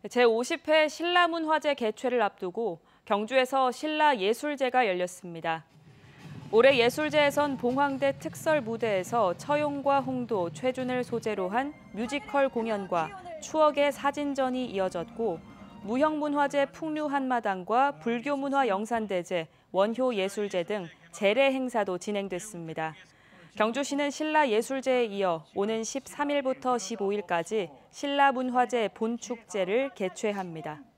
제50회 신라문화제 개최를 앞두고 경주에서 신라예술제가 열렸습니다. 올해 예술제에선 봉황대 특설 무대에서 처용과 홍도, 최준을 소재로 한 뮤지컬 공연과 추억의 사진전이 이어졌고 무형문화재 풍류한마당과 불교문화 영산대제, 원효예술제 등 제례 행사도 진행됐습니다. 경주시는 신라예술제에 이어 오는 13일부터 15일까지 신라문화제 본축제를 개최합니다.